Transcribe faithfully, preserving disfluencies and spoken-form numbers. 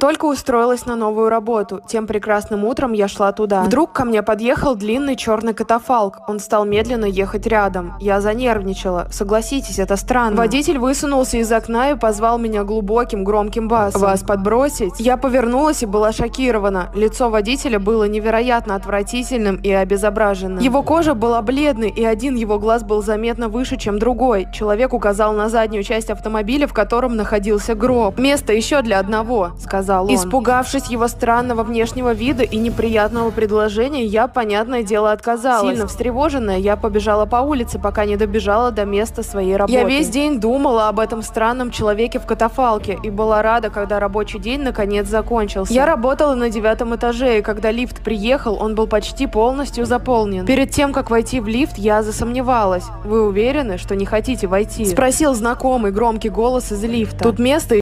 только устроилась на новую работу. Тем прекрасным утром я шла туда. Вдруг ко мне подъехал длинный черный катафалк. Он стал медленно ехать рядом. Я занервничала. Согласитесь, это странно. Водитель высунулся из окна и позвал меня глубоким, громким басом. «Вас подбросить?» Я повернулась и была шокирована. Лицо водителя было невероятно отвратительным и обезображенным. Его кожа была бледной, и один его глаз был заметно выше, чем другой. Человек указал на заднюю часть автомобиля, в котором находился гроб. «Место еще для одного», — сказал он. Испугавшись его странного внешнего вида и неприятного предложения, я, понятное дело, отказалась. Сильно встревоженная, я побежала по улице, пока не добежала до места своей работы. Я весь день думала об этом странном человеке в катафалке и была рада, когда рабочий день наконец закончился. Я работала на девятом этаже, и когда лифт приехал, он был почти полностью заполнен. Перед тем, как войти в лифт, я засомневалась. «Вы уверены, что не хотите войти?» — спросил знакомый громкий голос из лифта. «Тут место